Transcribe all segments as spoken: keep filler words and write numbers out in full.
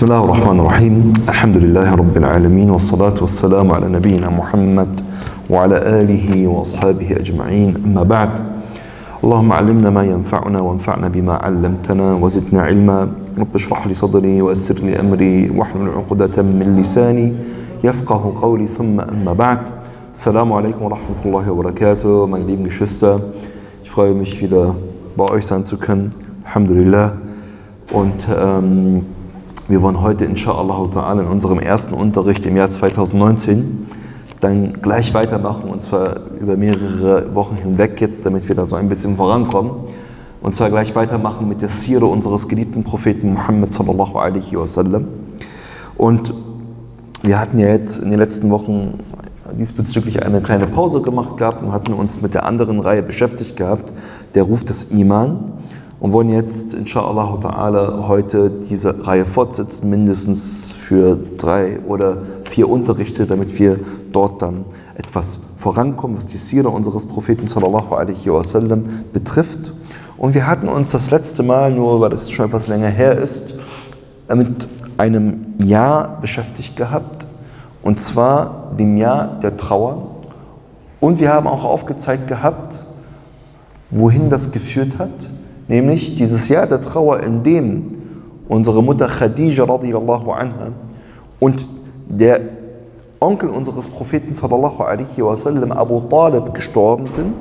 بسم الله الرحمن الرحيم الحمد لله رب العالمين والصلاة والسلام على نبينا محمد وعلى آله وأصحابه أجمعين أما بعد اللهم علمنا ما ينفعنا وانفعنا بما علمتنا وزدنا علما رب اشرح لي صدري ويسر لي أمري واحلل عقدة من لساني يفقه قولي ثم أما بعد Assalamu alaikum wa rahmatullahi wa barakatuh, meine lieben Geschwister. Ich freue mich wieder bei euch sein zu können, Alhamdulillah. Und ähm, wir wollen heute inshallah ta'ala in unserem ersten Unterricht im Jahr zweitausendneunzehn dann gleich weitermachen, und zwar über mehrere Wochen hinweg jetzt, damit wir da so ein bisschen vorankommen. Und zwar gleich weitermachen mit der Sira unseres geliebten Propheten Muhammad sallallahu alaihi wasallam. Und wir hatten ja jetzt in den letzten Wochen diesbezüglich eine kleine Pause gemacht gehabt und hatten uns mit der anderen Reihe beschäftigt gehabt, der Ruf des Iman, und wollen jetzt inshallah ta'ala heute diese Reihe fortsetzen, mindestens für drei oder vier Unterrichte, damit wir dort dann etwas vorankommen, was die Sira unseres Propheten sallallahu alaihi wasallam betrifft. Und wir hatten uns das letzte Mal, nur weil das schon etwas länger her ist, mit einem Jahr beschäftigt gehabt, und zwar dem Jahr der Trauer. Und wir haben auch aufgezeigt gehabt, wohin das geführt hat, nämlich dieses Jahr der Trauer, in dem unsere Mutter Khadija radiyallahu anha und der Onkel unseres Propheten sallallahu alaihi wasallam, Abu Talib, gestorben sind,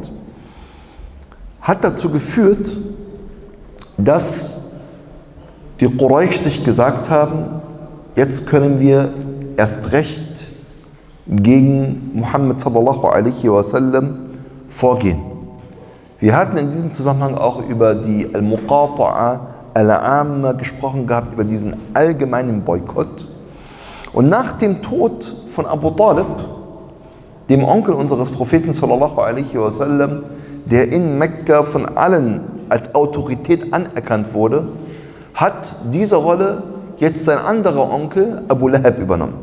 hat dazu geführt, dass die Quraysh sich gesagt haben, jetzt können wir erst recht gegen Muhammad sallallahu alaihi wasallam vorgehen. Wir hatten in diesem Zusammenhang auch über die Al-Muqata'a Al-Amma gesprochen gehabt, über diesen allgemeinen Boykott. Und nach dem Tod von Abu Talib, dem Onkel unseres Propheten sallallahu alaihi wasallam, der in Mekka von allen als Autorität anerkannt wurde, hat diese Rolle jetzt sein anderer Onkel Abu Lahab übernommen.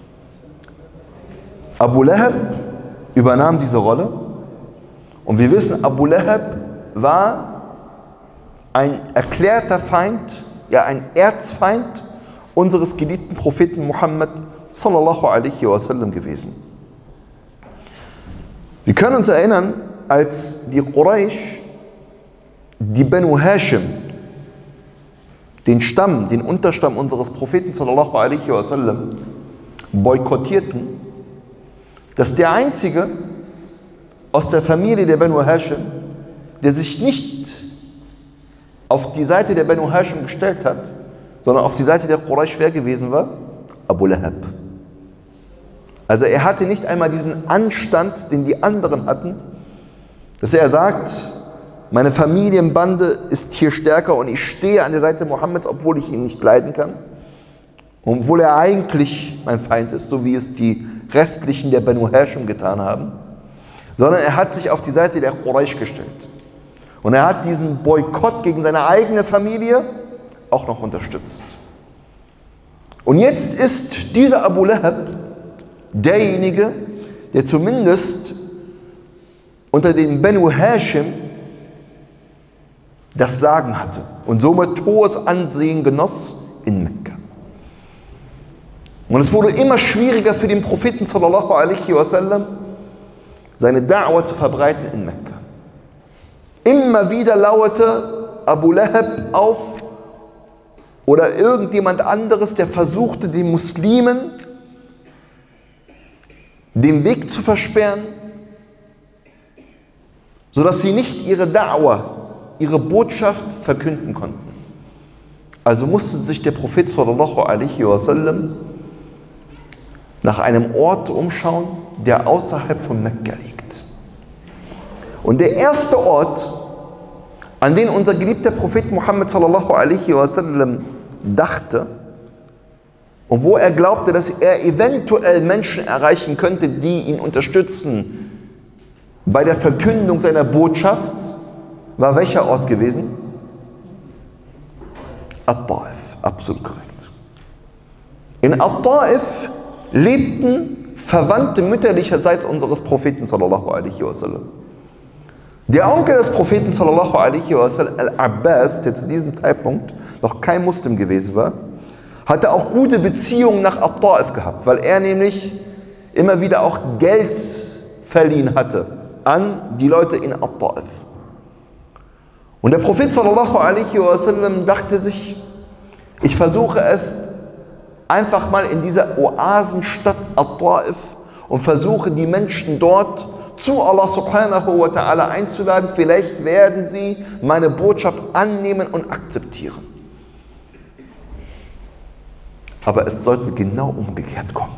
Abu Lahab übernahm diese Rolle, und wir wissen, Abu Lahab war ein erklärter Feind, ja ein Erzfeind unseres geliebten Propheten Muhammad sallallahu alaihi wasallam gewesen. Wir können uns erinnern, als die Quraysh die Banu Hashim, den Stamm, den Unterstamm unseres Propheten sallallahu alaihi wasallam, boykottierten, dass der Einzige aus der Familie der Banu Hashim, der sich nicht auf die Seite der Banu Hashim gestellt hat, sondern auf die Seite der Quraysh, wer gewesen war? Abu Lahab. Also er hatte nicht einmal diesen Anstand, den die anderen hatten, dass er sagt, meine Familienbande ist hier stärker und ich stehe an der Seite Mohammeds, obwohl ich ihn nicht leiden kann. Und obwohl er eigentlich mein Feind ist, so wie es die restlichen der Banu Hashim getan haben. Sondern er hat sich auf die Seite der Quraysh gestellt. Und er hat diesen Boykott gegen seine eigene Familie auch noch unterstützt. Und jetzt ist dieser Abu Lahab derjenige, der zumindest unter den Banu Hashim das Sagen hatte und somit hohes Ansehen genoss in Mekka. Und es wurde immer schwieriger für den Propheten sallallahu alaihi wasallam, seine Da'wah zu verbreiten in Mekka. Immer wieder lauerte Abu Lahab auf oder irgendjemand anderes, der versuchte, den Muslimen den Weg zu versperren, sodass sie nicht ihre Da'wah, ihre Botschaft verkünden konnten. Also musste sich der Prophet sallallahu alaihi wasallam nach einem Ort umschauen, der außerhalb von Mekka liegt. Und der erste Ort, an den unser geliebter Prophet Muhammad sallallahu alaihi wasallam dachte und wo er glaubte, dass er eventuell Menschen erreichen könnte, die ihn unterstützen bei der Verkündung seiner Botschaft, war welcher Ort gewesen? At-Ta'if, absolut korrekt. In At-Ta'if lebten Verwandte mütterlicherseits unseres Propheten sallallahu alaihi wasallam. Der Onkel des Propheten sallallahu alaihi wasallam, Al-Abbas, der zu diesem Zeitpunkt noch kein Muslim gewesen war, hatte auch gute Beziehungen nach At-Ta'if gehabt, weil er nämlich immer wieder auch Geld verliehen hatte an die Leute in At-Ta'if. Und der Prophet sallallahu alaihi wasallam dachte sich, ich versuche es einfach mal in dieser Oasenstadt At-Ta'if und versuche die Menschen dort zu Allah subhanahu wa ta'ala einzuladen. Vielleicht werden sie meine Botschaft annehmen und akzeptieren. Aber es sollte genau umgekehrt kommen.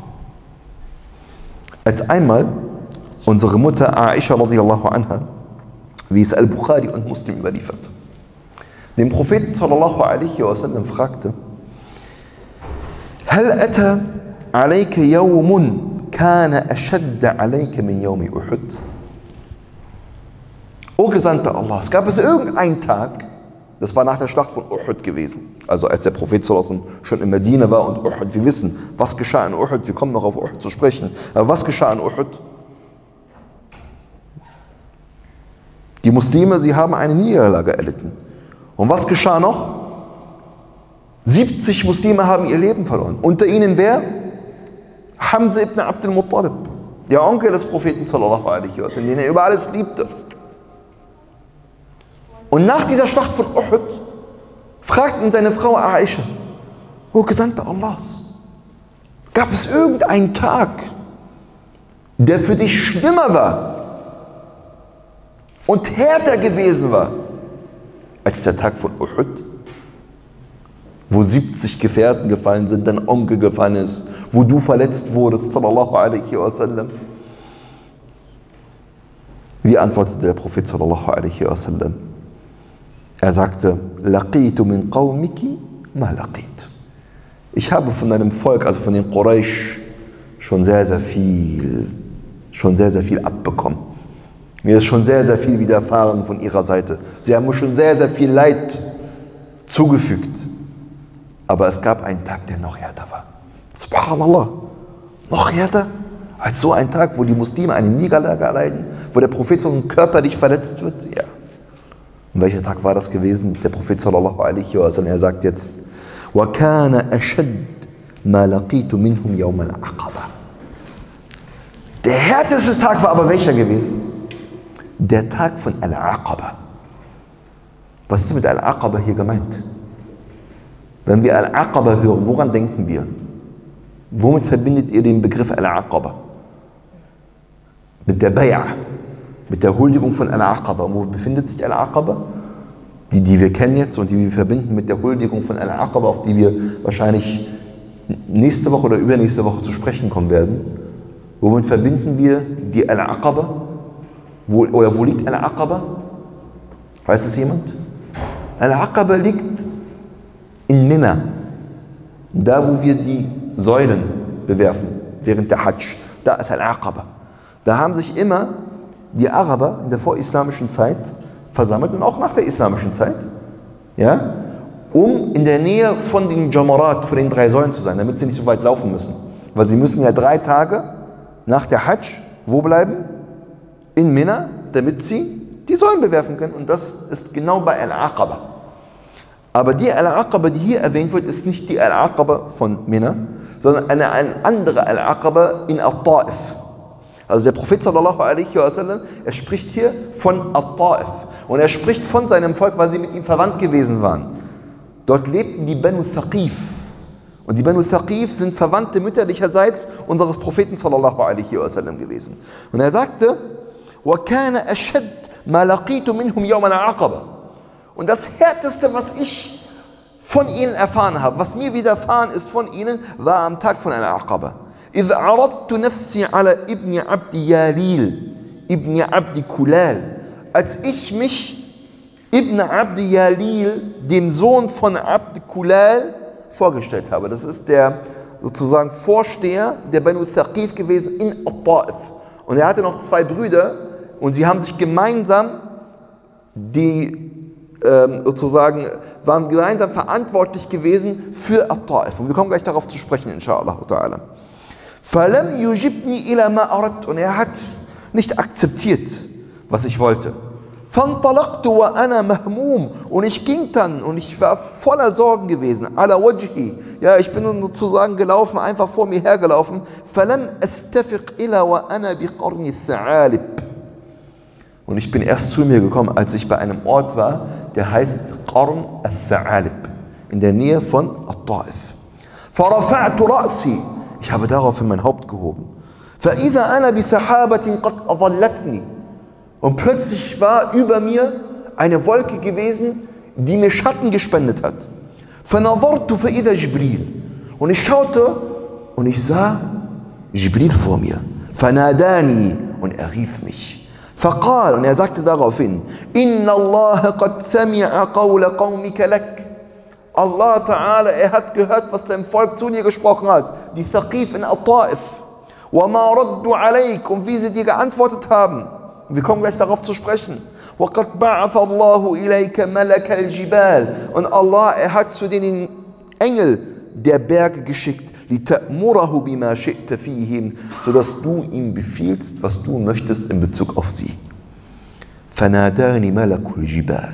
Als einmal unsere Mutter Aisha radiallahu anha, wie es Al-Bukhari und Muslim überliefert, den Propheten sallallahu alaihi wasallam fragte: Hal ata alayka yawmun kana ashadda alayka min yawmi Uhud? O Gesandter Allahs, gab es irgendeinen Tag, das war nach der Schlacht von Uhud gewesen, also als der Prophet sallallahu alaihi wasallam schon in Medina war und Uhud, wir wissen, was geschah in Uhud, wir kommen noch auf Uhud zu sprechen, aber was geschah in Uhud? Die Muslime, sie haben eine Niederlage erlitten. Und was geschah noch? siebzig Muslime haben ihr Leben verloren. Unter ihnen wer? Hamza ibn Abd al-Muttalib, der Onkel des Propheten sallallahu alaihi wasallam, den er über alles liebte. Und nach dieser Schlacht von Uhud fragt ihn seine Frau Aisha: O Gesandter Allahs, gab es irgendeinen Tag, der für dich schlimmer war und härter gewesen war als der Tag von Uhud, wo siebzig Gefährten gefallen sind, dein Onkel gefallen ist, wo du verletzt wurdest, sallallahu alaihi wasallam? Wie antwortete der Prophet sallallahu alaihi wasallam? Er sagte: Laqitu min qawmiki ma laqit. Ich habe von deinem Volk, also von den Quraysh, schon sehr, sehr viel, schon sehr, sehr viel abbekommen. Mir ist schon sehr, sehr viel widerfahren von ihrer Seite. Sie haben mir schon sehr, sehr viel Leid zugefügt. Aber es gab einen Tag, der noch härter war. Subhanallah. Noch härter als so ein Tag, wo die Muslime eine Niederlage erleiden, wo der Prophet so körperlich verletzt wird. Ja. Und welcher Tag war das gewesen? Der Prophet sallallahu alaihi wasallam, er sagt jetzt: وَكَانَ أَشَدْ مَا لَقِيتُ مِنْهُمْ يَوْمَ الْعَقَبَةِ. Der härteste Tag war aber welcher gewesen? Der Tag von Al-Aqaba. Was ist mit Al-Aqaba hier gemeint? Wenn wir Al-Aqaba hören, woran denken wir? Womit verbindet ihr den Begriff Al-Aqaba? Mit der Bay'a, mit der Huldigung von Al-Aqaba. Wo befindet sich Al-Aqaba? Die, die wir kennen jetzt und die wir verbinden mit der Huldigung von Al-Aqaba, auf die wir wahrscheinlich nächste Woche oder übernächste Woche zu sprechen kommen werden. Womit verbinden wir die Al-Aqaba? Wo, oder wo liegt Al-Aqaba? Weiß es jemand? Al-Aqaba liegt in Mina, da wo wir die Säulen bewerfen während der Hajj. Da ist Al-Aqaba. Da haben sich immer die Araber in der vorislamischen Zeit versammelt und auch nach der islamischen Zeit, ja, um in der Nähe von den Jamarat, von den drei Säulen zu sein, damit sie nicht so weit laufen müssen. Weil sie müssen ja drei Tage nach der Hajj wo bleiben? In Mina, damit sie die Säulen bewerfen können. Und das ist genau bei Al-Aqaba. Aber die Al-Aqaba, die hier erwähnt wird, ist nicht die Al-Aqaba von Mina, sondern eine, eine andere Al-Aqaba in At-Ta'if. Also der Prophet sallallahu alaihi wasallam, er spricht hier von At-Ta'if. Und er spricht von seinem Volk, weil sie mit ihm verwandt gewesen waren. Dort lebten die Banu Thaqif. Und die Banu Thaqif sind Verwandte mütterlicherseits unseres Propheten sallallahu alaihi wasallam gewesen. Und er sagte: وَكَانَ أَشَدْ مَا لَقِيتُ مِنْهُمْ يَوْمَ الْعَقَبَةِ. Und das Härteste, was ich von ihnen erfahren habe, was mir widerfahren ist von ihnen, war am Tag von Al-Aqaba. إِذْ عَرَضْتُ نَفْسِي عَلَى إِبْنِ عَبْدِ يَالِيلِ إِبْنِ عَبْدِ كُلَالِ. Als ich mich Ibn Abd Yalil, dem Sohn von Abd Kulal, vorgestellt habe. Das ist der sozusagen Vorsteher der Banu Thaqif gewesen in At-Ta'if. Und er hatte noch zwei Brüder und sie haben sich gemeinsam, die ähm, sozusagen, waren gemeinsam verantwortlich gewesen für At-Ta'if. Und wir kommen gleich darauf zu sprechen, inshallah ta'ala. فَلَمْ يُجِبْنِي إِلَى مَا أَرَدْتُ. Und er hat nicht akzeptiert, was ich wollte. فَانْطَلَقْتُ وَأَنَا مَهْمُوم. Und ich ging dann und ich war voller Sorgen gewesen. عَلَى وَجْهِي. Ja, ich bin sozusagen gelaufen, einfach vor mir hergelaufen. فَلَمْ أَسْتَفِقْ إِلَى وَأَنَا بِقَرْنِ الثَّعَالِبِ. Und ich bin erst zu mir gekommen, als ich bei einem Ort war, der heißt Qarn al-Tha'alib, in der Nähe von At-Ta'if. فَرَفَعْتُ رَأْسِي. Ich habe daraufhin mein Haupt gehoben. فَإِذَا أَنَا بِسَحَابَةٍ قَدْ أَظَلَّتْنِي. Und plötzlich war über mir eine Wolke gewesen, die mir Schatten gespendet hat. فَنَظَرْتُ فَإِذَا جِبْرِيلٌ. Und ich schaute und ich sah Jibril vor mir. فَنَادَانِي. Und er rief mich. فقال, und er sagte daraufhin, Inna Allah qad sami'a qawla qawmika lak. Allah Ta'ala, er hat gehört, was dein Volk zu dir gesprochen hat, die Thaqif in At-Ta'if. Wa ma raddu alayk, und wie sie dir geantwortet haben. Und wir kommen gleich darauf zu sprechen. Wa qad ba'atha Allahu ilayka malaka al-jibal. Und Allah, er hat zu dir den Engel der Berge geschickt. لِتَأْمُرَهُ بِمَا شِئْتَ فِيهِمْ, sodass du ihm befiehlst, was du möchtest in Bezug auf sie. فَنَادَانِ مَلَكُ الْجِبَالِ.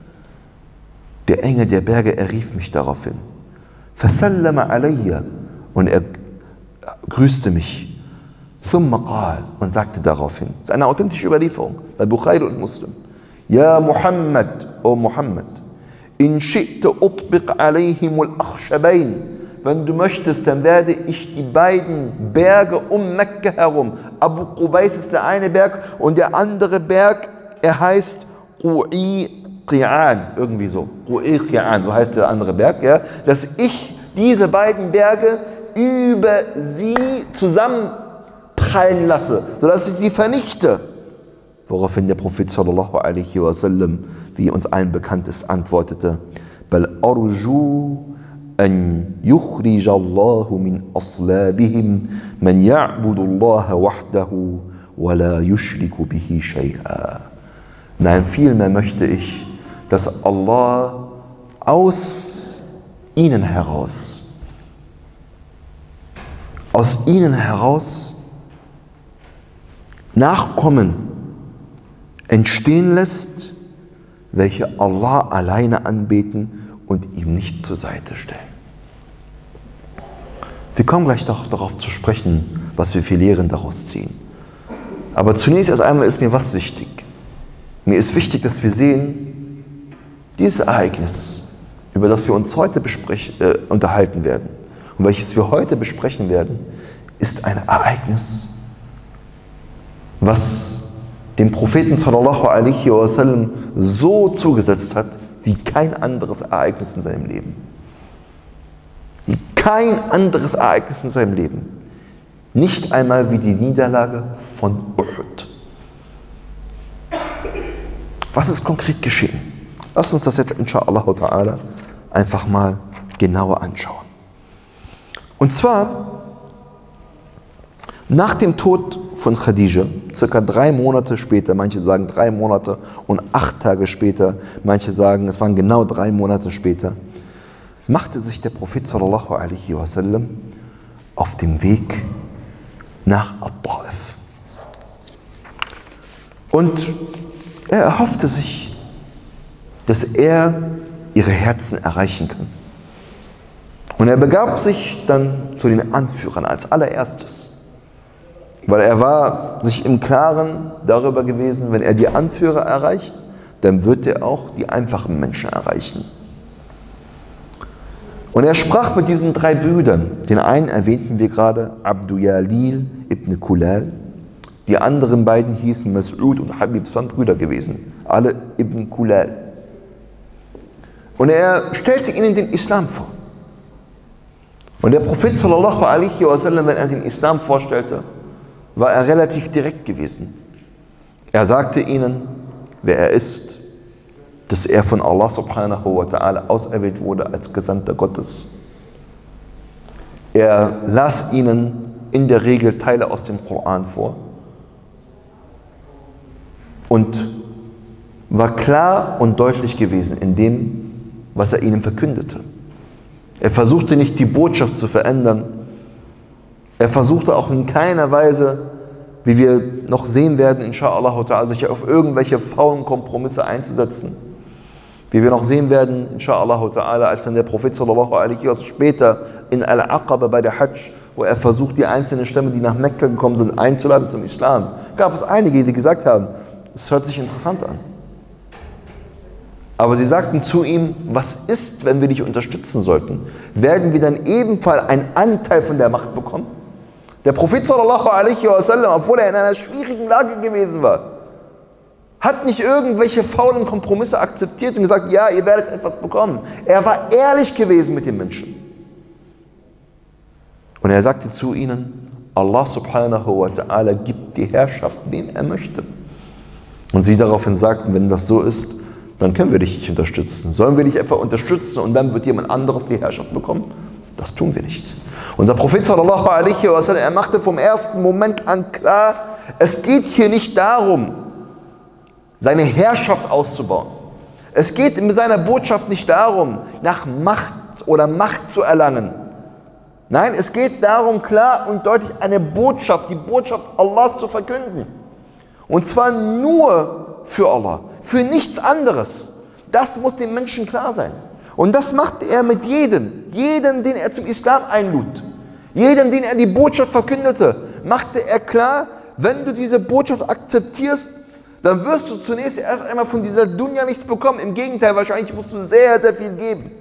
Der Engel der Berge, er rief mich daraufhin. فَسَلَّمَ عَلَيَّ. Und er grüßte mich. ثُمَّ قَالَ. Und sagte daraufhin, das ist eine authentische Überlieferung, bei Bukhari und Muslim. Ja Muhammad, o Muhammad, in shi'te utbiq alayhimul akhshabayn. Wenn du möchtest, dann werde ich die beiden Berge um Mekka herum, Abu Qubais ist der eine Berg und der andere Berg, er heißt Qu'i-Qi'an, irgendwie so, Qu'i-Qi'an, so heißt der andere Berg, ja, dass ich diese beiden Berge über sie zusammenprallen lasse, sodass ich sie vernichte. Woraufhin der Prophet sallallahu alaihi wasallam, wie uns allen bekannt ist, antwortete, Bal arju أن يخرج الله من أصلابهم من يعبد الله وحده ولا يشرك به شيئا. Nein, vielmehr möchte ich, dass Allah aus ihnen heraus, aus ihnen heraus Nachkommen entstehen lässt, welche Allah alleine anbeten und ihm nicht zur Seite stellen. Wir kommen gleich noch darauf zu sprechen, was wir für Lehren daraus ziehen. Aber zunächst erst einmal ist mir was wichtig. Mir ist wichtig, dass wir sehen, dieses Ereignis, über das wir uns heute äh, unterhalten werden und welches wir heute besprechen werden, ist ein Ereignis, was dem Propheten sallallahu alaihi wasallam so zugesetzt hat, wie kein anderes Ereignis in seinem Leben. Wie kein anderes Ereignis in seinem Leben. Nicht einmal wie die Niederlage von Uhud. Was ist konkret geschehen? Lass uns das jetzt inshallah ta'ala einfach mal genauer anschauen. Und zwar nach dem Tod von Khadija, circa drei Monate später, manche sagen drei Monate und acht Tage später, manche sagen, es waren genau drei Monate später, machte sich der Prophet sallallahu alaihi wasallam auf dem Weg nach At-Ta'if. Und er erhoffte sich, dass er ihre Herzen erreichen kann. Und er begab sich dann zu den Anführern als allererstes. Weil er war sich im Klaren darüber gewesen, wenn er die Anführer erreicht, dann wird er auch die einfachen Menschen erreichen. Und er sprach mit diesen drei Brüdern. Den einen erwähnten wir gerade, Abdu Yalil ibn Kulal. Die anderen beiden hießen Mas'ud und Habib, das waren Brüder gewesen. Alle ibn Kulal. Und er stellte ihnen den Islam vor. Und der Prophet sallallahu alaihi wasallam, wenn er den Islam vorstellte, war er relativ direkt gewesen. Er sagte ihnen, wer er ist, dass er von Allah subhanahu wa ta'ala auserwählt wurde als Gesandter Gottes. Er las ihnen in der Regel Teile aus dem Koran vor und war klar und deutlich gewesen in dem, was er ihnen verkündete. Er versuchte nicht die Botschaft zu verändern. Er versuchte auch in keiner Weise wie wir noch sehen werden, inshallah, sich auf irgendwelche faulen Kompromisse einzusetzen. Wie wir noch sehen werden, inshallah, als dann der Prophet sallallahu alaihi wasallam später in Al-Aqaba bei der Hajj, wo er versucht, die einzelnen Stämme, die nach Mekka gekommen sind, einzuladen zum Islam, gab es einige, die gesagt haben, es hört sich interessant an. Aber sie sagten zu ihm, was ist, wenn wir dich unterstützen sollten? Werden wir dann ebenfalls einen Anteil von der Macht bekommen? Der Prophet sallallahu alaihi wasallam, obwohl er in einer schwierigen Lage gewesen war, hat nicht irgendwelche faulen Kompromisse akzeptiert und gesagt, ja, ihr werdet etwas bekommen. Er war ehrlich gewesen mit den Menschen. Und er sagte zu ihnen, Allah subhanahu wa ta'ala gibt die Herrschaft, wem er möchte. Und sie daraufhin sagten, wenn das so ist, dann können wir dich nicht unterstützen. Sollen wir dich etwa unterstützen und dann wird jemand anderes die Herrschaft bekommen? Das tun wir nicht. Unser Prophet sallallahu alaihi wasallam, er machte vom ersten Moment an klar, es geht hier nicht darum, seine Herrschaft auszubauen. Es geht mit seiner Botschaft nicht darum, nach Macht oder Macht zu erlangen. Nein, es geht darum, klar und deutlich eine Botschaft, die Botschaft Allahs zu verkünden. Und zwar nur für Allah, für nichts anderes. Das muss den Menschen klar sein. Und das macht er mit jedem, jeden, den er zum Islam einlud. Jedem, den er die Botschaft verkündete, machte er klar, wenn du diese Botschaft akzeptierst, dann wirst du zunächst erst einmal von dieser Dunya nichts bekommen. Im Gegenteil, wahrscheinlich musst du sehr, sehr viel geben.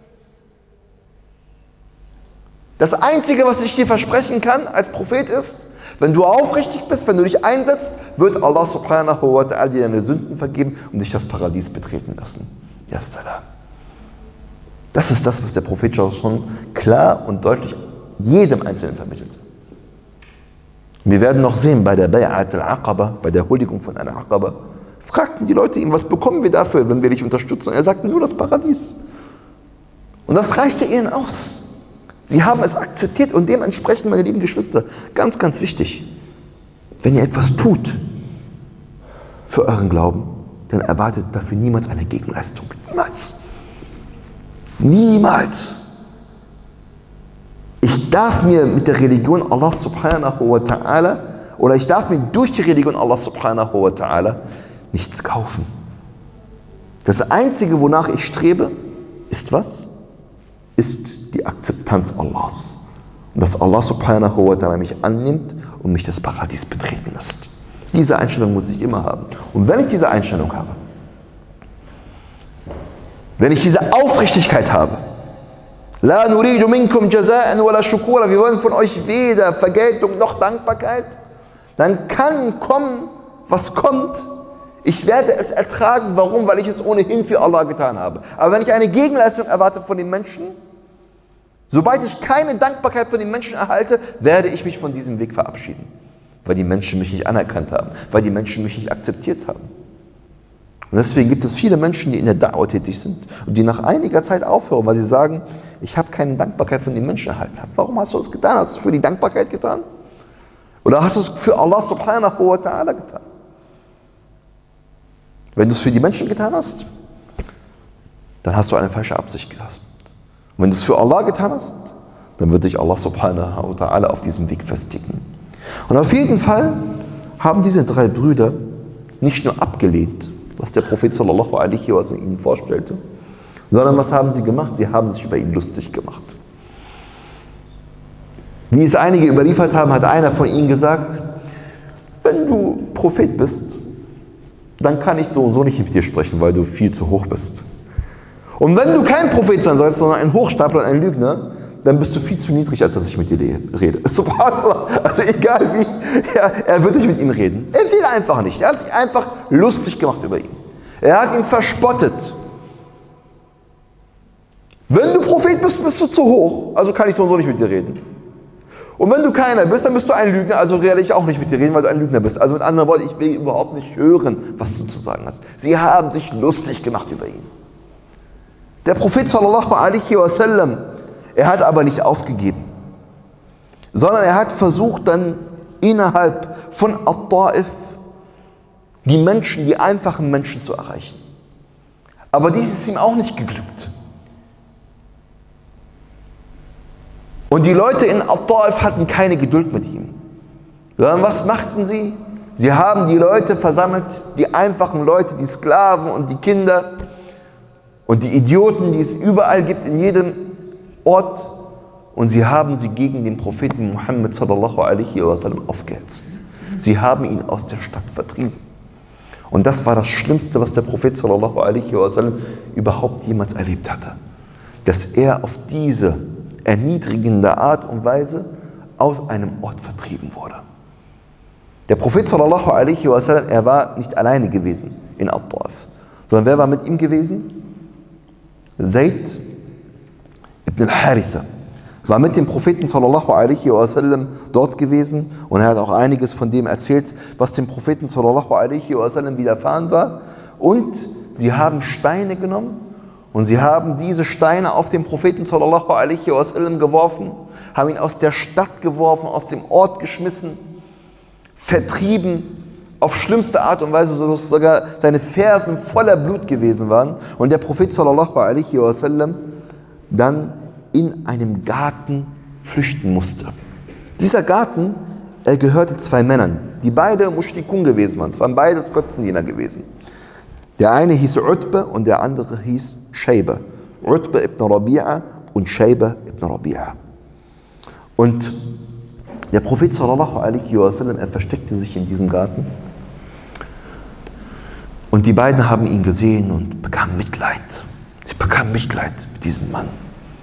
Das Einzige, was ich dir versprechen kann als Prophet ist, wenn du aufrichtig bist, wenn du dich einsetzt, wird Allah subhanahu wa ta'ala dir deine Sünden vergeben und dich das Paradies betreten lassen. Ja, salam. Das ist das, was der Prophet schon klar und deutlich jedem Einzelnen vermittelt. Wir werden noch sehen, bei der Bay'at al-Aqaba, bei der Huldigung von Al-Aqaba, fragten die Leute ihn, was bekommen wir dafür, wenn wir dich unterstützen? Und er sagte, nur das Paradies. Und das reichte ihnen aus. Sie haben es akzeptiert und dementsprechend, meine lieben Geschwister, ganz, ganz wichtig, wenn ihr etwas tut für euren Glauben, dann erwartet dafür niemals eine Gegenleistung. Niemals. Niemals. Ich darf mir mit der Religion Allah subhanahu wa ta'ala oder ich darf mir durch die Religion Allah subhanahu wa ta'ala nichts kaufen. Das Einzige, wonach ich strebe, ist was? Ist die Akzeptanz Allahs. Und dass Allah subhanahu wa ta'ala mich annimmt und mich das Paradies betreten lässt. Diese Einstellung muss ich immer haben. Und wenn ich diese Einstellung habe, wenn ich diese Aufrichtigkeit habe, La nuridu minkum jaza'an wala shukura, wir wollen von euch weder Vergeltung noch Dankbarkeit, dann kann kommen, was kommt. Ich werde es ertragen. Warum? Weil ich es ohnehin für Allah getan habe. Aber wenn ich eine Gegenleistung erwarte von den Menschen, sobald ich keine Dankbarkeit von den Menschen erhalte, werde ich mich von diesem Weg verabschieden. Weil die Menschen mich nicht anerkannt haben, weil die Menschen mich nicht akzeptiert haben. Und deswegen gibt es viele Menschen, die in der Da'wah tätig sind und die nach einiger Zeit aufhören, weil sie sagen, ich habe keine Dankbarkeit von den Menschen erhalten. Warum hast du das getan? Hast du es für die Dankbarkeit getan? Oder hast du es für Allah subhanahu wa ta'ala getan? Wenn du es für die Menschen getan hast, dann hast du eine falsche Absicht gehabt. Und wenn du es für Allah getan hast, dann wird dich Allah subhanahu wa ta'ala auf diesem Weg festigen. Und auf jeden Fall haben diese drei Brüder nicht nur abgelehnt, was der Prophet sallallahu alaihi wasallam ihnen vorstellte, sondern was haben sie gemacht? Sie haben sich über ihn lustig gemacht. Wie es einige überliefert haben, hat einer von ihnen gesagt, wenn du Prophet bist, dann kann ich so und so nicht mit dir sprechen, weil du viel zu hoch bist. Und wenn du kein Prophet sein sollst, sondern ein Hochstapler und ein Lügner, dann bist du viel zu niedrig, als dass ich mit dir rede. Subhanallah. Also egal wie, ja, er wird nicht mit ihm reden. Er will einfach nicht. Er hat sich einfach lustig gemacht über ihn. Er hat ihn verspottet. Wenn du Prophet bist, bist du zu hoch, also kann ich so und so nicht mit dir reden. Und wenn du keiner bist, dann bist du ein Lügner, also werde ich auch nicht mit dir reden, weil du ein Lügner bist. Also mit anderen Worten, ich will überhaupt nicht hören, was du zu sagen hast. Sie haben sich lustig gemacht über ihn. Der Prophet sallallahu alaihi wasallam, er hat aber nicht aufgegeben, sondern er hat versucht dann innerhalb von At-Ta'if die Menschen, die einfachen Menschen zu erreichen. Aber dies ist ihm auch nicht geglückt. Und die Leute in At-Ta'if hatten keine Geduld mit ihm, Sondern was machten sie? Sie haben die Leute versammelt, die einfachen Leute, die Sklaven und die Kinder und die Idioten, die es überall gibt, in jedem Ort. Und sie haben sie gegen den Propheten Muhammad sallallahu alaihi wasallam aufgehetzt. Sie haben ihn aus der Stadt vertrieben. Und das war das Schlimmste, was der Prophet sallallahu alaihi wasallam überhaupt jemals erlebt hatte. Dass er auf diese erniedrigende Art und Weise aus einem Ort vertrieben wurde. Der Prophet sallallahu alaihi wasallam, er war nicht alleine gewesen in At-Taif, sondern wer war mit ihm gewesen? Zayd ibn al-Haritha war mit dem Propheten sallallahu alaihi wasallam dort gewesen und er hat auch einiges von dem erzählt, was dem Propheten sallallahu alaihi wasallam widerfahren war. Und sie haben Steine genommen und sie haben diese Steine auf den Propheten sallallahu alaihi wasallam geworfen, haben ihn aus der Stadt geworfen, aus dem Ort geschmissen, vertrieben, auf schlimmste Art und Weise, sodass sogar seine Fersen voller Blut gewesen waren. Und der Prophet sallallahu alaihi wasallam dann in einem Garten flüchten musste. Dieser Garten, er gehörte zwei Männern, die beide Mushrikun gewesen waren. Es waren beides Götzendiener gewesen. Der eine hieß Utba und der andere hieß Shayba. Utba ibn Rabi'a und Shayba ibn Rabi'a. Und der Prophet sallallahu alaihi wasallam, er versteckte sich in diesem Garten. Und die beiden haben ihn gesehen und bekamen Mitleid. Sie bekamen Mitleid mit diesem Mann.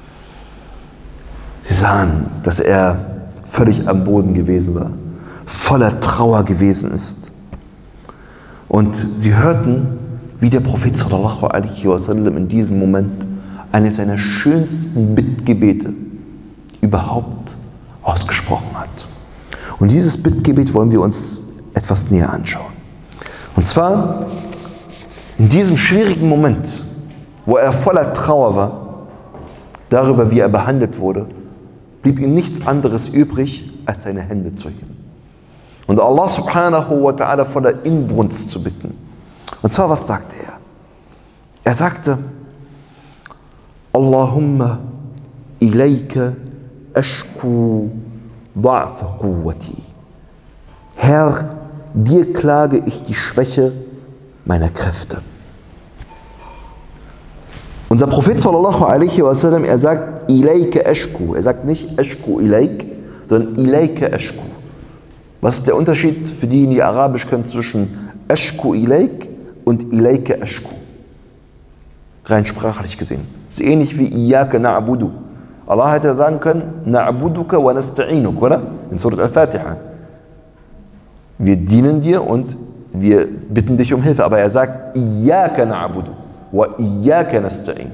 Sie sahen, dass er völlig am Boden gewesen war, voller Trauer gewesen ist. Und sie hörten, wie der Prophet sallallahu alaihi wasallam in diesem Moment eines seiner schönsten Bittgebete überhaupt ausgesprochen hat. Und dieses Bittgebet wollen wir uns etwas näher anschauen. Und zwar in diesem schwierigen Moment, wo er voller Trauer war, darüber, wie er behandelt wurde, blieb ihm nichts anderes übrig, als seine Hände zu heben. Und Allah subhanahu wa ta'ala voller Inbrunst zu bitten. Und zwar, was sagte er? Er sagte, Allahumma ilayka ashku da'fa quwwati. Herr, dir klage ich die Schwäche meiner Kräfte. Unser Prophet sallallahu alaihi wasallam, er sagt ilayka ashku. Er sagt nicht ashku ilayk, sondern ilayka ashku. Was ist der Unterschied für diejenigen, die Arabisch können, zwischen ashku ilayk und ilayka ashku? Rein sprachlich gesehen. Das ist ähnlich wie iyyaka na'budu. Allah hätte sagen können, na'buduka wa nasta'inuk, oder? In Surat al-Fatiha. Wir dienen dir und wir bitten dich um Hilfe. Aber er sagt, iyyaka na'budu wa iyyaka nasta'in.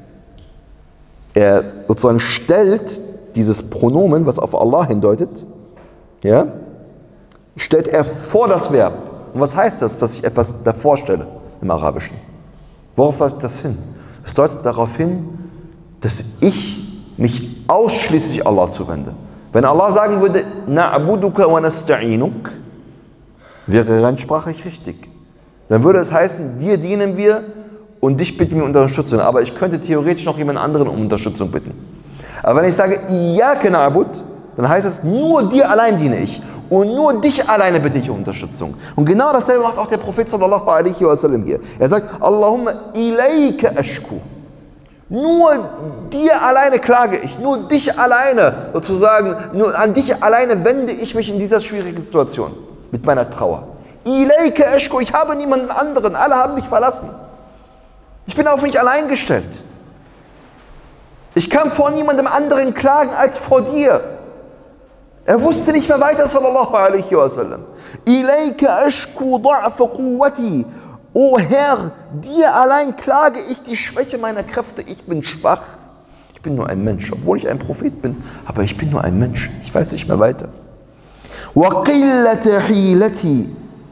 Er sozusagen stellt dieses Pronomen, was auf Allah hindeutet, ja, stellt er vor das Verb. Und was heißt das, dass ich etwas davor stelle im Arabischen? Worauf deutet das hin? Es deutet darauf hin, dass ich mich ausschließlich Allah zuwende. Wenn Allah sagen würde, na'buduka wa nasta'inuk, wäre rein sprachlich richtig. Dann würde es heißen, dir dienen wir und dich bitten wir um Unterstützung. Aber ich könnte theoretisch noch jemand anderen um Unterstützung bitten. Aber wenn ich sage, iyyaka na'bud, dann heißt es, nur dir allein diene ich. Und nur dich alleine bitte ich um Unterstützung. Und genau dasselbe macht auch der Prophet sallallahu alaihi wasallam hier. Er sagt, Allahumma ilayka ashku. Nur dir alleine klage ich, nur dich alleine sozusagen, nur an dich alleine wende ich mich in dieser schwierigen Situation mit meiner Trauer. Ilayka ashku, ich habe niemanden anderen, alle haben mich verlassen. Ich bin auf mich allein gestellt. Ich kann vor niemandem anderen klagen als vor dir. Er wusste nicht mehr weiter, sallallahu alaihi wasallam. Ilayka ashku da'fa quwwati. O Herr, dir allein klage ich die Schwäche meiner Kräfte. Ich bin schwach. Ich bin nur ein Mensch, obwohl ich ein Prophet bin. Aber ich bin nur ein Mensch. Ich weiß nicht mehr weiter. Wa qillata hilati.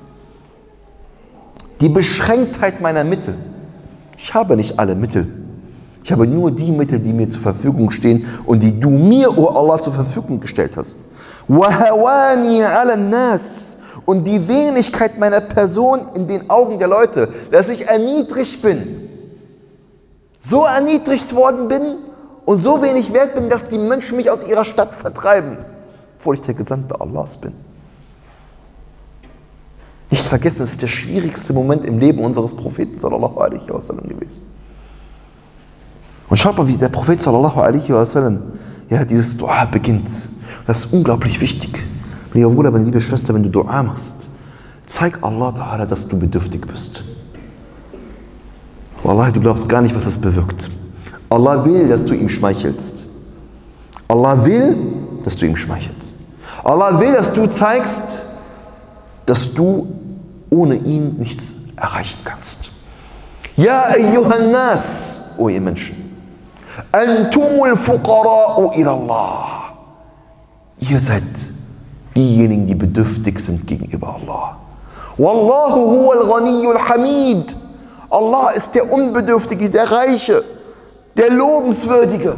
Die Beschränktheit meiner Mittel. Ich habe nicht alle Mittel. Ich habe nur die Mittel, die mir zur Verfügung stehen und die du mir, o Allah, zur Verfügung gestellt hast. وَهَوَانِي عَلَى النَّاسِ. Und die Wenigkeit meiner Person in den Augen der Leute, dass ich erniedrigt bin. So erniedrigt worden bin und so wenig wert bin, dass die Menschen mich aus ihrer Stadt vertreiben, obwohl ich der Gesandte Allahs bin. nicht vergessen, es ist der schwierigste Moment im Leben unseres Propheten sallallahu alaihi wasallam gewesen. Und schaut mal, wie der Prophet sallallahu alaihi wasallam ja, dieses Dua beginnt. Das ist unglaublich wichtig. Mein lieber Bruder, meine liebe Schwester, wenn du Dua machst, zeig Allah Ta'ala, dass du bedürftig bist. Wallahi, du glaubst gar nicht, was das bewirkt. Allah will, dass du ihm schmeichelst. Allah will, dass du ihm schmeichelst. Allah will, dass du zeigst, dass du ohne ihn nichts erreichen kannst. Ja, ayyuhan nas, o ihr Menschen, antumul fuqara'u ila Allah. Ihr seid diejenigen, die bedürftig sind gegenüber Allah. Wallahu huwal ghaniyyul hamid. Allah ist der Unbedürftige, der Reiche, der Lobenswürdige.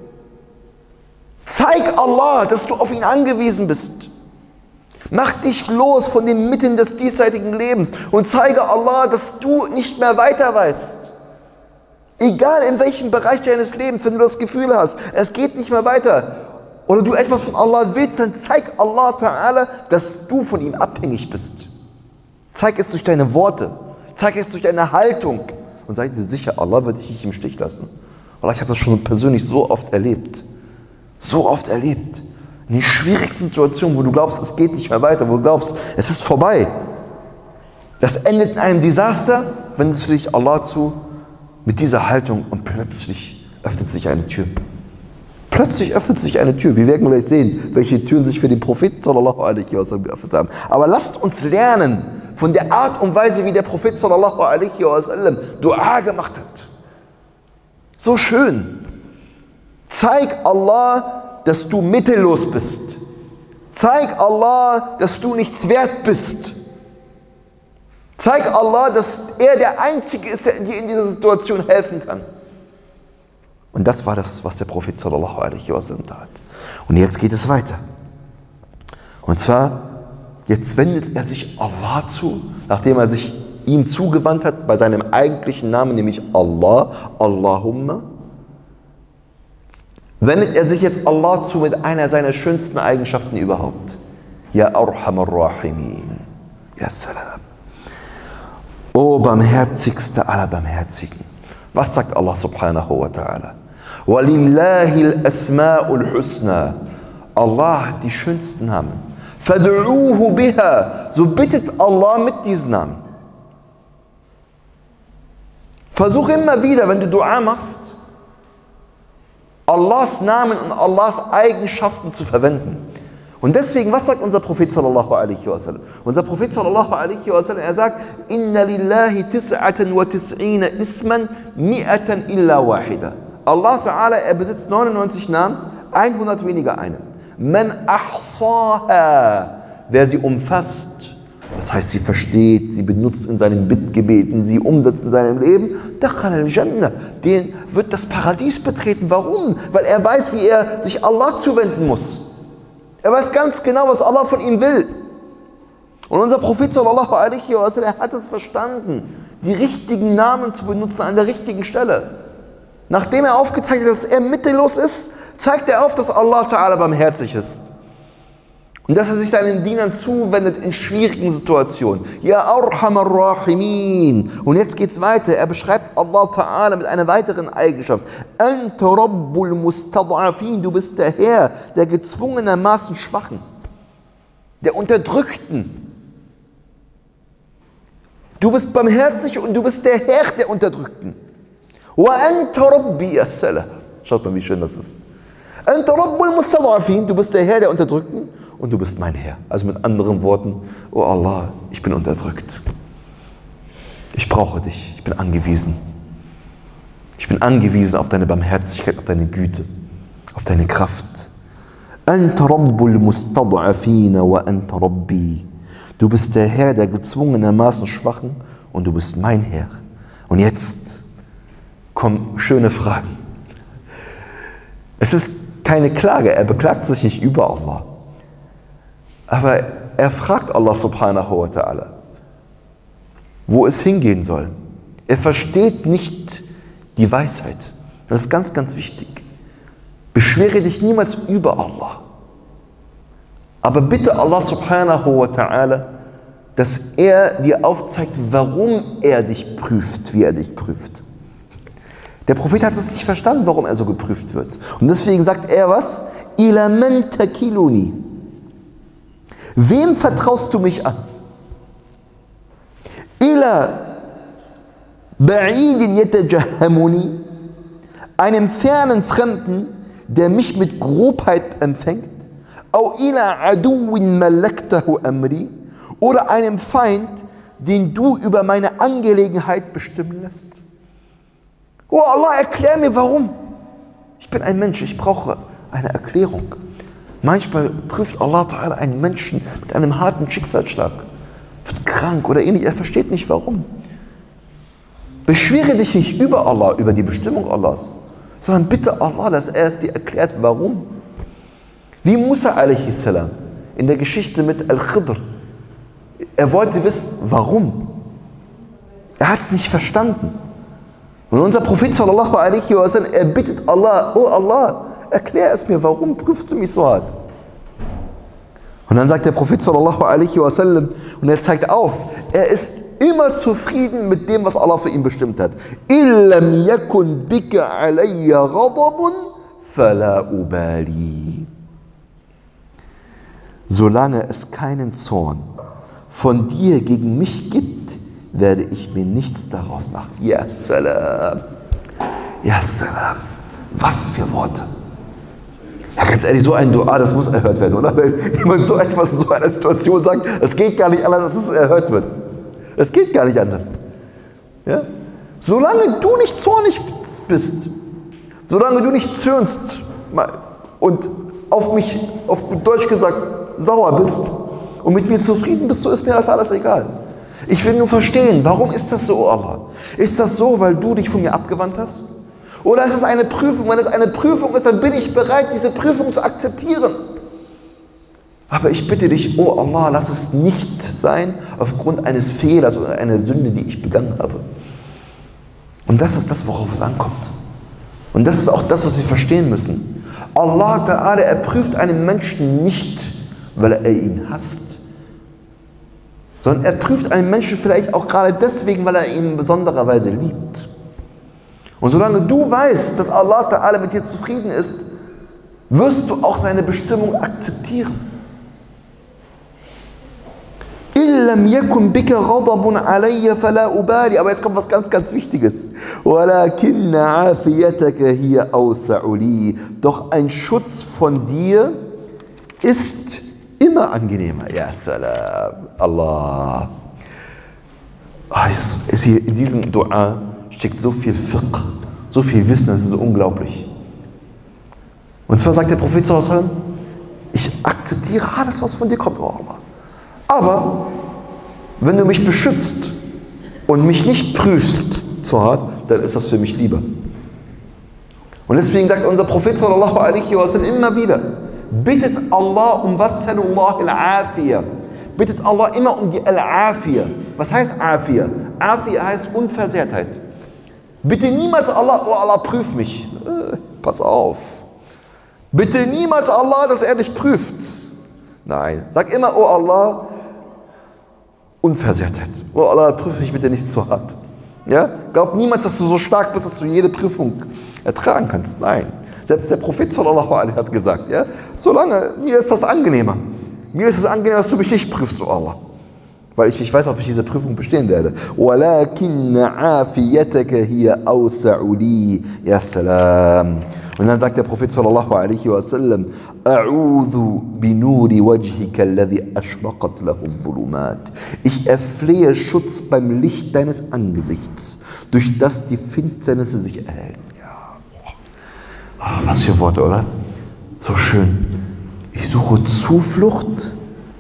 Zeig Allah, dass du auf ihn angewiesen bist. Mach dich los von den Mitten des diesseitigen Lebens und zeige Allah, dass du nicht mehr weiter weißt. Egal in welchem Bereich deines Lebens, wenn du das Gefühl hast, es geht nicht mehr weiter oder du etwas von Allah willst, dann zeig Allah Ta'ala, dass du von ihm abhängig bist. Zeig es durch deine Worte, zeig es durch deine Haltung und sei dir sicher, Allah wird dich nicht im Stich lassen. Allah, ich habe das schon persönlich so oft erlebt. So oft erlebt. In den schwierigsten Situationen, wo du glaubst, es geht nicht mehr weiter, wo du glaubst, es ist vorbei. Das endet in einem Desaster, wendest du dich Allah zu mit dieser Haltung und plötzlich öffnet sich eine Tür. Plötzlich öffnet sich eine Tür. Wir werden gleich sehen, welche Türen sich für den Propheten sallallahu alaihi wasallam geöffnet haben. Aber lasst uns lernen von der Art und Weise, wie der Prophet sallallahu alaihi wasallam Dua gemacht hat. So schön. Zeig Allah, dass du mittellos bist. Zeig Allah, dass du nichts wert bist. Zeig Allah, dass er der Einzige ist, der dir in dieser Situation helfen kann. Und das war das, was der Prophet sallallahu alaihi wasallam tat. Und jetzt geht es weiter. Und zwar, jetzt wendet er sich Allah zu, nachdem er sich ihm zugewandt hat, bei seinem eigentlichen Namen, nämlich Allah, Allahumma, wendet er sich jetzt Allah zu mit einer seiner schönsten Eigenschaften überhaupt. Ya Arhamar Rahimin. Ya Salam. O barmherzigste aller Barmherzigen. Was sagt Allah subhanahu wa ta'ala? Walillahi al-asma'ul husna. Allah hat die schönsten Namen. Fad'uhu biha. So bittet Allah mit diesen Namen. Versuch immer wieder, wenn du Dua machst, Allahs Namen und Allahs Eigenschaften zu verwenden. Und deswegen, was sagt unser Prophet sallallahu alaihi wasallam? Unser Prophet sallallahu alaihi wasallam, er sagt, Inna lillahi tis'atan wa tis'ina isman mi'atan illa wahida. Allah Ta'ala, er besitzt neunundneunzig Namen, hundert weniger einen. Man ahsaha, wer sie umfasst, das heißt, sie versteht, sie benutzt in seinen Bittgebeten, sie umsetzt in seinem Leben, dakhal al-Jannah, den wird das Paradies betreten. Warum? Weil er weiß, wie er sich Allah zuwenden muss. Er weiß ganz genau, was Allah von ihm will. Und unser Prophet sallallahu alaihi wasallam, er hat es verstanden, die richtigen Namen zu benutzen an der richtigen Stelle. Nachdem er aufgezeigt hat, dass er mittellos ist, zeigt er auf, dass Allah Ta'ala barmherzig ist. Und dass er sich seinen Dienern zuwendet in schwierigen Situationen. Ya Arhamar Rahimin. Und jetzt geht es weiter. Er beschreibt Allah Ta'ala mit einer weiteren Eigenschaft. Anta Rabbul Mustad'afin. Du bist der Herr der gezwungenermaßen Schwachen, der Unterdrückten. Du bist barmherzig und du bist der Herr der Unterdrückten. Wa anta Rabbi as-Salam. Schaut mal, wie schön das ist. Anta Rabbul Mustad'afin. Du bist der Herr der Unterdrückten. Und du bist mein Herr. Also mit anderen Worten, oh Allah, ich bin unterdrückt. Ich brauche dich, ich bin angewiesen. Ich bin angewiesen auf deine Barmherzigkeit, auf deine Güte, auf deine Kraft. Anta Rabbul Mustad'afina wa anta Rabbi. Du bist der Herr der gezwungenermaßen Schwachen und du bist mein Herr. Und jetzt kommen schöne Fragen. Es ist keine Klage, er beklagt sich nicht über Allah. Aber er fragt Allah subhanahu wa ta'ala, wo es hingehen soll. Er versteht nicht die Weisheit. Das ist ganz, ganz wichtig. Beschwere dich niemals über Allah. Aber bitte Allah subhanahu wa ta'ala, dass er dir aufzeigt, warum er dich prüft, wie er dich prüft. Der Prophet hat es nicht verstanden, warum er so geprüft wird. Und deswegen sagt er was? Ila man takiluni. Wem vertraust du mich an? Ila ba'idin yatajahhamuni. Einem fernen Fremden, der mich mit Grobheit empfängt. Au ila aduwin malaktahu amri. Oder einem Feind, den du über meine Angelegenheit bestimmen lässt. Oh Allah, erklär mir warum. Ich bin ein Mensch, ich brauche eine Erklärung. Manchmal prüft Allah Ta'ala einen Menschen mit einem harten Schicksalsschlag, wird krank oder ähnlich, er versteht nicht warum. Beschwere dich nicht über Allah, über die Bestimmung Allahs, sondern bitte Allah, dass er es dir erklärt, warum. Wie Musa a.s. in der Geschichte mit Al-Khidr. Er wollte wissen, warum. Er hat es nicht verstanden. Und unser Prophet sallallahu alaihi wasallam, er bittet Allah, oh Allah, erklär es mir, warum prüfst du mich so hart? Und dann sagt der Prophet sallallahu alaihi wasallam, und er zeigt auf, er ist immer zufrieden mit dem, was Allah für ihn bestimmt hat. Illam yakun bika alayya ghadabun fala ubali. Solange es keinen Zorn von dir gegen mich gibt, werde ich mir nichts daraus machen. Ya salam. Ya salam. Was für Worte. Ja, ganz ehrlich, so ein Dua, das muss erhört werden, oder? Wenn jemand so etwas in so einer Situation sagt, es geht gar nicht anders, dass es erhört wird. Es geht gar nicht anders. Ja? Solange du nicht zornig bist, solange du nicht zürnst und auf mich, auf Deutsch gesagt, sauer bist und mit mir zufrieden bist, so ist mir das alles egal. Ich will nur verstehen, warum ist das so, Allah? Ist das so, weil du dich von mir abgewandt hast? Oder ist es eine Prüfung? Wenn es eine Prüfung ist, dann bin ich bereit, diese Prüfung zu akzeptieren. Aber ich bitte dich, oh Allah, lass es nicht sein aufgrund eines Fehlers oder einer Sünde, die ich begangen habe. Und das ist das, worauf es ankommt. Und das ist auch das, was wir verstehen müssen. Allah Ta'ala, er prüft einen Menschen nicht, weil er ihn hasst, sondern er prüft einen Menschen vielleicht auch gerade deswegen, weil er ihn in besonderer Weise liebt. Und solange du weißt, dass Allah Ta'ala mit dir zufrieden ist, wirst du auch seine Bestimmung akzeptieren. Illam yakun bika ghadabun alayya fala ubali. Aber jetzt kommt was ganz, ganz Wichtiges. Walakinna afiyataka hiya awsa'u li. Doch ein Schutz von dir ist immer angenehmer. Ya salam. Allah. Ah, es ist hier in diesem Dua steckt so viel Fiqh, so viel Wissen, das ist unglaublich. Und zwar sagt der Prophet sallallahu alaihi wasallam, ich akzeptiere alles, was von dir kommt, oh Allah. Aber wenn du mich beschützt und mich nicht prüfst zu hart, dann ist das für mich lieber. Und deswegen sagt unser Prophet sallallahu alaihi wasallam immer wieder, bittet Allah um wassalullah al-afiyah. Bittet Allah immer um die al-afiyah. Was heißt afiyah? Afiyah heißt Unversehrtheit. Bitte niemals Allah, oh Allah, prüf mich. Äh, pass auf. Bitte niemals Allah, dass er dich prüft. Nein, sag immer, oh Allah, Unversehrtheit. Oh Allah, prüf mich bitte nicht zu hart. Ja? Glaub niemals, dass du so stark bist, dass du jede Prüfung ertragen kannst. Nein. Selbst der Prophet sallallahu alaihi hat gesagt, ja, solange, mir ist das angenehmer. Mir ist es angenehmer, dass du mich nicht prüfst, oh Allah. Weil ich nicht weiß, ob ich diese Prüfung bestehen werde. وَلَكِنَّ عَافِيَتَكَ هِيَ أَوْسَعُ لِي. Ya salam. Und dann sagt der Prophet sallallahu alaihi wasallam, أَعُوذُ بِنُورِ وَجْهِكَ الَّذِي أَشْرَقَتْ لَهُ الظُّلُمَاتِ. Ich erflehe Schutz beim Licht deines Angesichts, durch das die Finsternisse sich erhellen. Ja. Oh, was für Worte, oder? So schön. Ich suche Zuflucht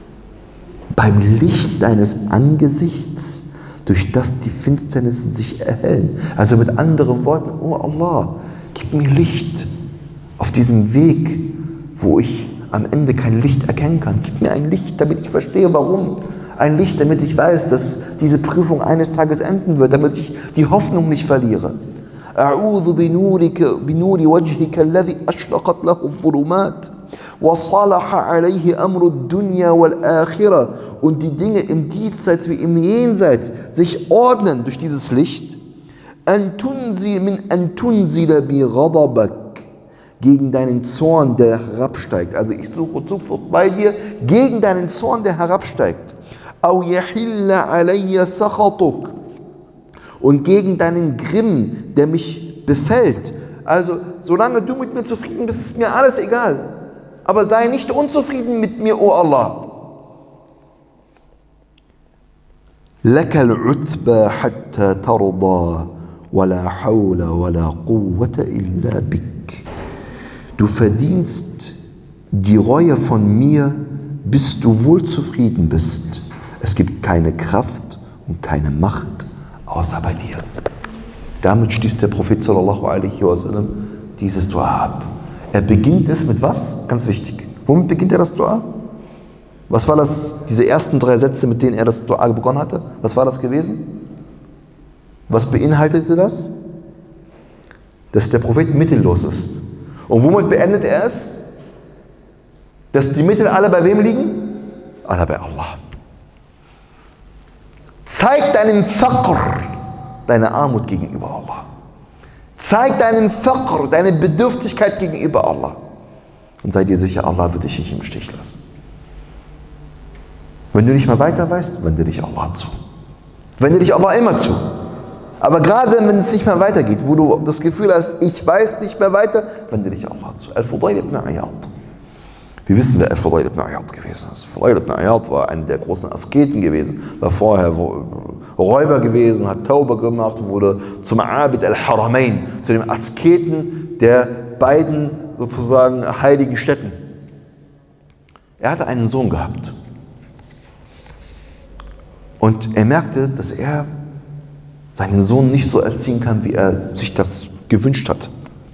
beim Licht deines Angesichts, durch das die Finsternisse sich erhellen. Also mit anderen Worten, oh Allah, gib mir Licht auf diesem Weg, wo ich am Ende kein Licht erkennen kann. Gib mir ein Licht, damit ich verstehe, warum. Ein Licht, damit ich weiß, dass diese Prüfung eines Tages enden wird, damit ich die Hoffnung nicht verliere. أعوذ بنورك بنور وجهك الذي أشرقت له الظلمات وَصَلَحَ عَلَيْهِ أَمْرُ الدُّنْيَا وَالْآخِرَةِ und die Dinge im Diesseits wie im Jenseits sich ordnen durch dieses Licht, أَن تُنزِلَ مِنْ أَن تُنزِلَ بِغَضَبَكَ gegen deinen Zorn, der herabsteigt. Also ich suche Zuflucht bei dir gegen deinen Zorn, der herabsteigt. أَوْ يَحِلَّ عَلَيَّ سَخَطُكَ und gegen deinen Grimm, der mich befällt. Also solange du mit mir zufrieden bist, ist mir alles egal. Aber sei nicht unzufrieden mit mir, o Allah. لَكَ الْعُتْبَى حَتَّى تَرْضَى وَلَا حَوْلَ وَلَا قُوَّةَ إِلَّا بِكَ. Du verdienst die Reue von mir, bis du wohl zufrieden bist. Es gibt keine Kraft und keine Macht außer bei dir. Damit schließt der Prophet sallallahu alaihi wasallam dieses Dua ab. Er beginnt es mit was? Ganz wichtig. Womit beginnt er das Dua? Was war das, diese ersten drei Sätze, mit denen er das Dua begonnen hatte? Was war das gewesen? Was beinhaltete das? Dass der Prophet mittellos ist. Und womit beendet er es? Dass die Mittel alle bei wem liegen? Alle bei Allah. Zeig deinen Faqr, deine Armut gegenüber Allah. Zeig deinen Faqr, deine Bedürftigkeit gegenüber Allah. Und sei dir sicher, Allah wird dich nicht im Stich lassen. Wenn du nicht mehr weiter weißt, wende dich Allah zu. Wende dich Allah immer zu. Aber gerade wenn es nicht mehr weitergeht, wo du das Gefühl hast, ich weiß nicht mehr weiter, wende dich Allah zu. Al-Fudayl ibn Iyad. Wir wissen, wer Al-Fudayl ibn Iyad gewesen ist. Al-Fudayl ibn Iyad war einer der großen Asketen gewesen, war vorher Räuber gewesen, hat Tauba gemacht, wurde zum Abid al-Haramain, zu dem Asketen der beiden sozusagen heiligen Städten. Er hatte einen Sohn gehabt. Und er merkte, dass er seinen Sohn nicht so erziehen kann, wie er sich das gewünscht hat.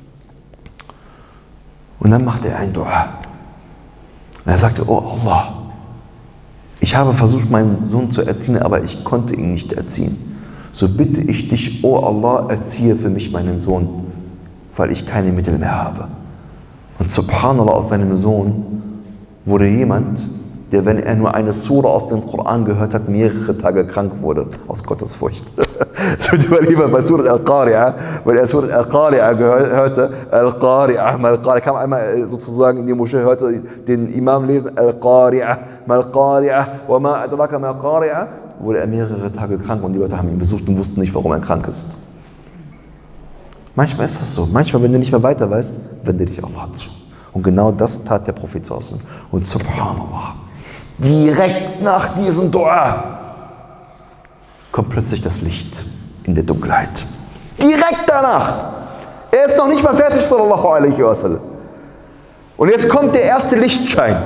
Und dann machte er ein Dua. Und er sagte, oh Allah, ich habe versucht, meinen Sohn zu erziehen, aber ich konnte ihn nicht erziehen. So bitte ich dich, oh Allah, erziehe für mich meinen Sohn, weil ich keine Mittel mehr habe. Und subhanallah, aus seinem Sohn wurde jemand, der, wenn er nur eine Sura aus dem Koran gehört hat, mehrere Tage krank wurde, aus Gottesfurcht. Das wird immer lieber bei Surat Al-Qari'ah, weil er Surat Al-Qari'ah hörte, Al-Qari'ah, Mal-Qari'ah, kam einmal sozusagen in die Moschee, hörte den Imam lesen, Al-Qari'ah, Mal-Qari'ah, wa ma adraka Mal-Qari'ah, wurde er mehrere Tage krank und die Leute haben ihn besucht und wussten nicht, warum er krank ist. Manchmal ist das so. Manchmal, wenn du nicht mehr weiter weißt, wende dich Allah zu. Und genau das tat der Prophet sallallahu alaihi wasallam. Und subhanallah, direkt nach diesem Dua kommt plötzlich das Licht in der Dunkelheit. Direkt danach. Er ist noch nicht mal fertig, sallallahu alaihi wasallam. Und jetzt kommt der erste Lichtschein.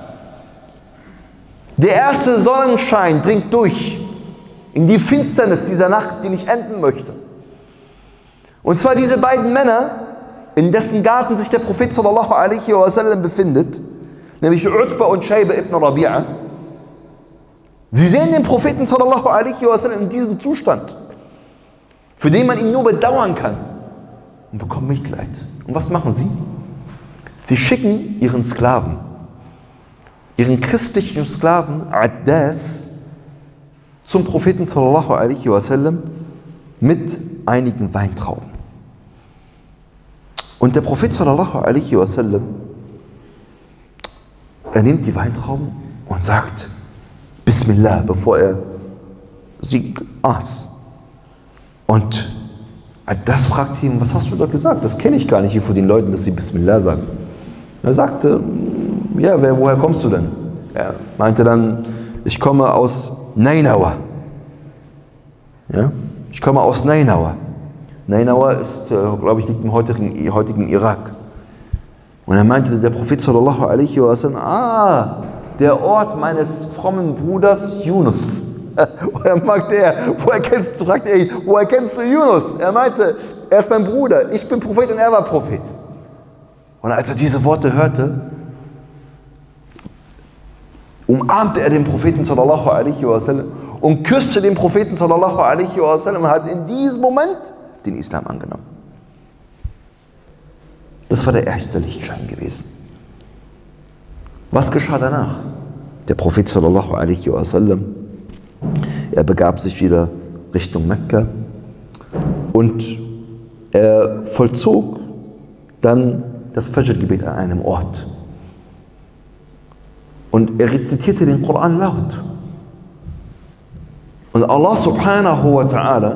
Der erste Sonnenschein dringt durch in die Finsternis dieser Nacht, die nicht enden möchte. Und zwar diese beiden Männer, in dessen Garten sich der Prophet sallallahu alaihi wasallam befindet, nämlich Utba und Shayba ibn Rabi'a. Sie sehen den Propheten sallallahu alaihi wasallam in diesem Zustand, für den man ihn nur bedauern kann, und bekommen Mitleid. Und was machen sie? Sie schicken ihren Sklaven, ihren christlichen Sklaven Addas, zum Propheten sallallahu alaihi wasallam mit einigen Weintrauben. Und der Prophet sallallahu alaihi wasallam, er nimmt die Weintrauben und sagt Bismillah, bevor er sie aß. Und das fragt ihn, was hast du da gesagt? Das kenne ich gar nicht hier von den Leuten, dass sie Bismillah sagen. Er sagte, ja, wer, woher kommst du denn? Er meinte dann, ich komme aus Nainawa. Ja? Ich komme aus Nainawa. Nainawa ist, glaube ich, liegt im heutigen, heutigen Irak. Und er meinte der Prophet sallallahu alaihi wasallam, ah, der Ort meines frommen Bruders Yunus. Und dann fragte er, woher kennst du, fragte er ihn, woher kennst du Yunus? Er meinte, er ist mein Bruder, ich bin Prophet und er war Prophet. Und als er diese Worte hörte, umarmte er den Propheten sallallahu alaihi wasallam und küsste den Propheten sallallahu alaihi wasallam und hat in diesem Moment den Islam angenommen. Das war der erste Lichtschein gewesen. Was geschah danach? Der Prophet sallallahu alaihi wasallam, er begab sich wieder Richtung Mekka und er vollzog dann das Fajr-Gebet an einem Ort. Und er rezitierte den Koran laut. Und Allah subhanahu wa ta'ala,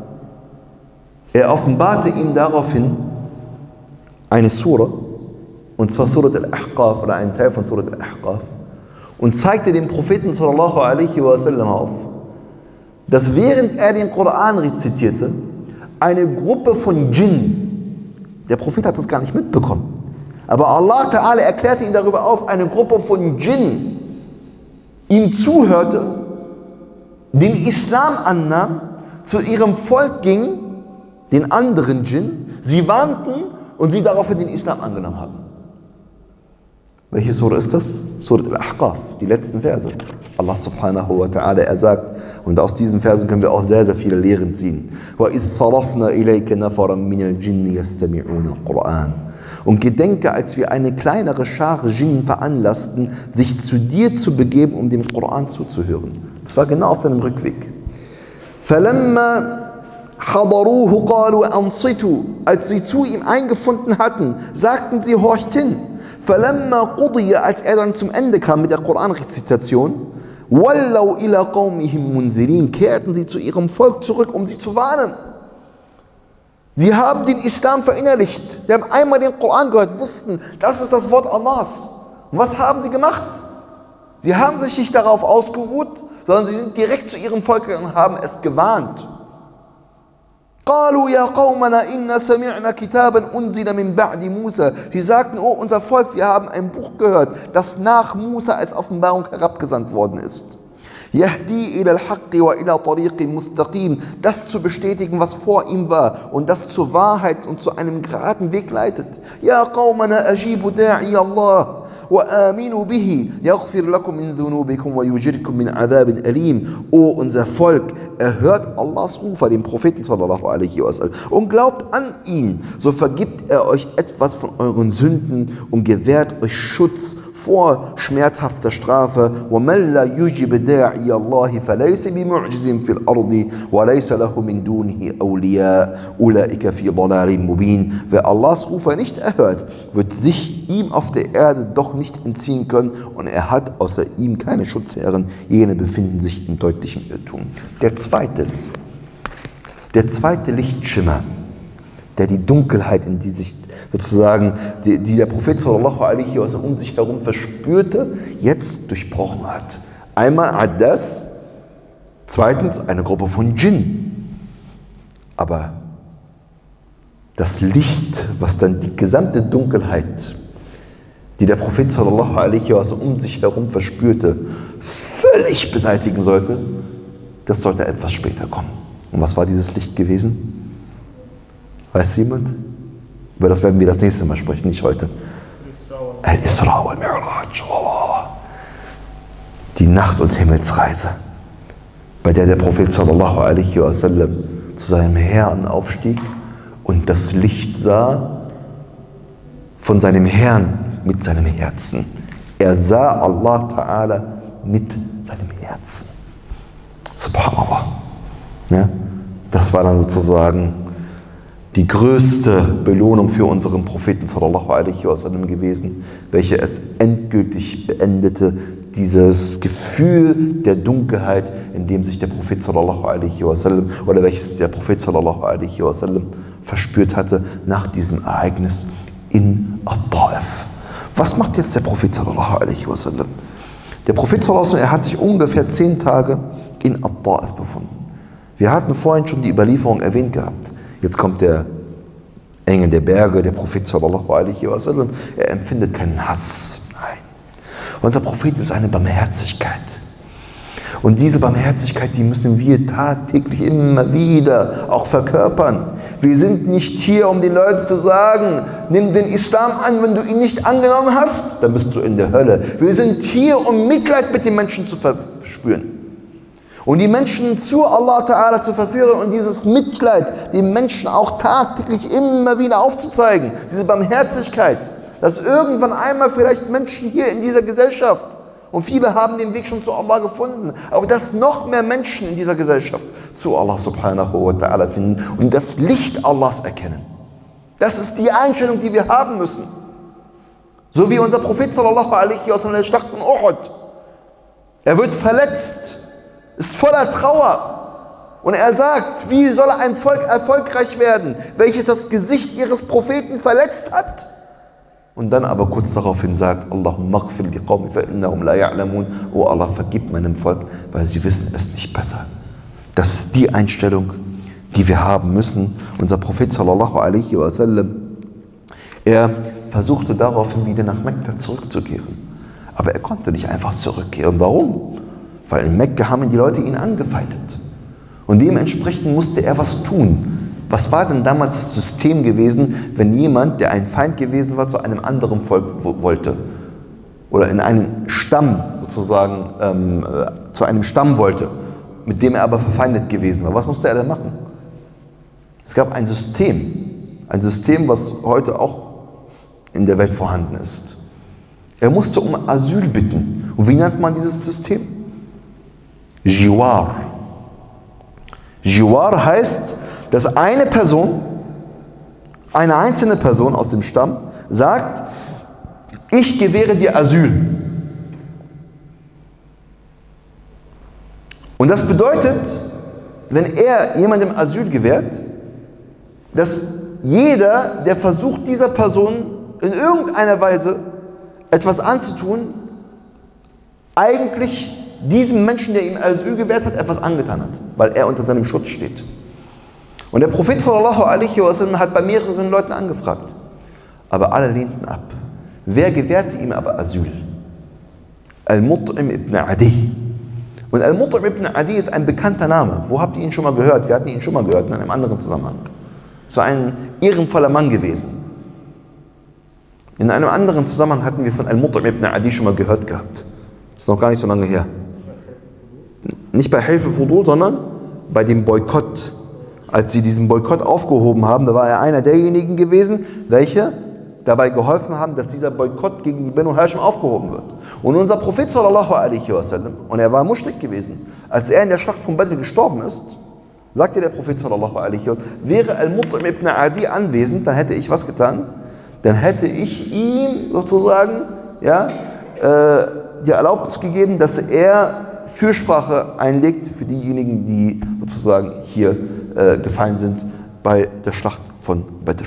er offenbarte ihm daraufhin eine Sura, und zwar Surat al-Ahqaf oder einen Teil von Surat al-Ahqaf, und zeigte dem Propheten sallallahu alaihi wasallam auf, dass während er den Koran rezitierte, eine Gruppe von Djinn, der Prophet hat das gar nicht mitbekommen, aber Allah Ta'ala erklärte ihn darüber auf, eine Gruppe von Djinn ihm zuhörte, den Islam annahm, zu ihrem Volk ging, den anderen Djinn, sie warnten und sie daraufhin den Islam angenommen haben. Welche Sura ist das? Surat al-Ahqaf, die letzten Verse. Allah subhanahu wa ta'ala, er sagt, und aus diesen Versen können wir auch sehr, sehr viele Lehren ziehen. وَإِذْ صَرَفْنَا إِلَيْكَ نَفَرًا مِنَ الْجِنِّ يَسْتَمِعُونَ الْقُرْآنَ. Und gedenke, als wir eine kleinere Schare Djinn veranlassten, sich zu dir zu begeben, um dem Koran zuzuhören. Das war genau auf seinem Rückweg. فَلَمَّا حَضَرُوهُ قَالُوا أَنصِتُوا. Als sie zu ihm eingefunden hatten, sagten sie, horcht hin. فَلَمَّا قُضِيَ. Als er dann zum Ende kam mit der Koranrezitation, وَلَّوْا إِلَى قَوْمِهِمْ مُنذِرِينَ. Kehrten sie zu ihrem Volk zurück, um sie zu warnen. Sie haben den Islam verinnerlicht. Sie haben einmal den Koran gehört, wussten, das ist das Wort Allahs. Und was haben sie gemacht? Sie haben sich nicht darauf ausgeruht, sondern sie sind direkt zu ihrem Volk gegangen und haben es gewarnt. قالوا يا قومنا إنا سمعنا كتابا أنزل من بعد موسى. Sie sagten, oh unser Volk, wir haben ein Buch gehört, das nach Musa als Offenbarung herabgesandt worden ist. يهدي إلى الحق وإلى طريق مستقيم. Das zu bestätigen, was vor ihm war und das zur Wahrheit und zu einem geraden Weg leitet. يا قومنا أجيبوا داعي الله وآمنوا به يغفر لكم من ذنوبكم ويجركم من عذاب أليم. O unser Volk, erhört Allahs Rufer, dem Propheten sallallahu alaihi wasallam, und glaubt an ihn, so vergibt er euch etwas von euren Sünden und gewährt euch Schutz vor schmerzhafter Strafe. وَمَنْ لَا يُجِبْ دَاعِيَ اللَّهِ فَلَيْسَ بِمُعْجِزٍ فِي الْأَرْضِ وَلَيْسَ لَهُ مِنْ دُونِهِ أَوْلِيَاءُ أُولَئِكَ فِي ضَلَالٍ مُبِينٍ. Wer Allahs Rufer nicht erhört, wird sich ihm auf der Erde doch nicht entziehen können, und er hat außer ihm keine Schutzherren, jene befinden sich in deutlichem Irrtum. Der zweite, der zweite Lichtschimmer, der die Dunkelheit, in die sich sozusagen, die, die der Prophet sallallahu alaihi wasallam um sich herum verspürte, jetzt durchbrochen hat. Einmal Adas, zweitens eine Gruppe von Djinn. Aber das Licht, was dann die gesamte Dunkelheit, die der Prophet sallallahu alaihi wasallam um sich herum verspürte, völlig beseitigen sollte, das sollte etwas später kommen. Und was war dieses Licht gewesen? Weiß jemand? Über das werden wir das nächste Mal sprechen, nicht heute. Al-Isra wal-Mi'raj. Oh. Die Nacht- und Himmelsreise, bei der der Prophet sallallahu alaihi wasallam zu seinem Herrn aufstieg und das Licht sah von seinem Herrn mit seinem Herzen. Er sah Allah Ta'ala mit seinem Herzen. Subhanallah. Ja? Das war dann sozusagen die größte Belohnung für unseren Propheten sallallahu alaihi wasallam gewesen, welche es endgültig beendete, dieses Gefühl der Dunkelheit, in dem sich der Prophet sallallahu alaihi wasallam oder welches der Prophet sallallahu alaihi wasallam verspürt hatte nach diesem Ereignis in At-Ta'if. Was macht jetzt der Prophet sallallahu alaihi wasallam? Der Prophet sallallahu alaihi wasallam, er hat sich ungefähr zehn Tage in At-Ta'if befunden. Wir hatten vorhin schon die Überlieferung erwähnt gehabt. Jetzt kommt der Engel der Berge, der Prophet sallallahu alaihi wasallam. Er empfindet keinen Hass. Nein. Unser Prophet ist eine Barmherzigkeit. Und diese Barmherzigkeit, die müssen wir tagtäglich immer wieder auch verkörpern. Wir sind nicht hier, um den Leuten zu sagen, nimm den Islam an, wenn du ihn nicht angenommen hast, dann bist du in der Hölle. Wir sind hier, um Mitleid mit den Menschen zu verspüren. Und die Menschen zu Allah Ta'ala zu verführen und dieses Mitleid den Menschen auch tagtäglich immer wieder aufzuzeigen. Diese Barmherzigkeit. dass irgendwann einmal vielleicht Menschen hier in dieser Gesellschaft, und viele haben den Weg schon zu Allah gefunden, aber dass noch mehr Menschen in dieser Gesellschaft zu Allah subhanahu wa ta'ala finden und das Licht Allahs erkennen. Das ist die Einstellung, die wir haben müssen. So wie unser Prophet sallallahu alaihi wa sallam in der Schlacht von Uhud. Er wird verletzt, ist voller Trauer. Und er sagt, wie soll ein Volk erfolgreich werden, welches das Gesicht ihres Propheten verletzt hat? Und dann aber kurz daraufhin sagt, Allahumma ghfir li qawmi fa innahum la ya'lamun. Oh Allah, vergib meinem Volk, weil sie wissen es nicht besser. Das ist die Einstellung, die wir haben müssen. Unser Prophet sallallahu alaihi wa sallam, er versuchte daraufhin wieder nach Mekka zurückzukehren. Aber er konnte nicht einfach zurückkehren. Warum? Weil in Mekka haben die Leute ihn angefeindet. Und dementsprechend musste er was tun. Was war denn damals das System gewesen, wenn jemand, der ein Feind gewesen war, zu einem anderen Volk wollte? Oder in einen Stamm sozusagen, ähm, zu einem Stamm wollte, mit dem er aber verfeindet gewesen war. Was musste er denn machen? Es gab ein System. Ein System, was heute auch in der Welt vorhanden ist. Er musste um Asyl bitten. Und wie nennt man dieses System? Jiwar. Jiwar heißt, dass eine Person, eine einzelne Person aus dem Stamm sagt, ich gewähre dir Asyl. Und das bedeutet, wenn er jemandem Asyl gewährt, dass jeder, der versucht, dieser Person in irgendeiner Weise etwas anzutun, eigentlich diesem Menschen, der ihm Asyl gewährt hat, etwas angetan hat, weil er unter seinem Schutz steht. Und der Prophet sallallahu alaihi wa sallam hat bei mehreren Leuten angefragt, aber alle lehnten ab. Wer gewährte ihm aber Asyl? Al-Mut'im ibn Adi. Und Al-Mut'im ibn Adi ist ein bekannter Name. Wo habt ihr ihn schon mal gehört? Wir hatten ihn schon mal gehört in einem anderen Zusammenhang. So ein ehrenvoller Mann gewesen. In einem anderen Zusammenhang hatten wir von Al-Mut'im ibn Adi schon mal gehört gehabt. Das ist noch gar nicht so lange her. Nicht bei Hilfe Fudul, sondern bei dem Boykott. Als sie diesen Boykott aufgehoben haben, da war er einer derjenigen gewesen, welche dabei geholfen haben, dass dieser Boykott gegen die Banu Hashim aufgehoben wird. Und unser Prophet sallallahu alaihi wa sallam, und er war Muschrik gewesen, als er in der Schlacht von Badr gestorben ist, sagte der Prophet sallallahu alaihi wa sallam, wäre Al-Mut'im ibn Adi anwesend, dann hätte ich was getan? Dann hätte ich ihm sozusagen ja, äh, die Erlaubnis gegeben, dass er Fürsprache einlegt für diejenigen, die sozusagen hier äh, gefallen sind bei der Schlacht von Badr.